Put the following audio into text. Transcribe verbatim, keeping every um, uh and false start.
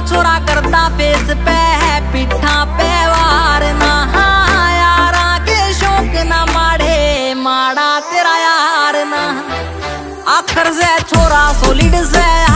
छोरा करता फेस पे है पिठा पे वार ना यारा के शौक ना माड़े माड़ा तेरा यार ना आखर से छोरा सोलिड से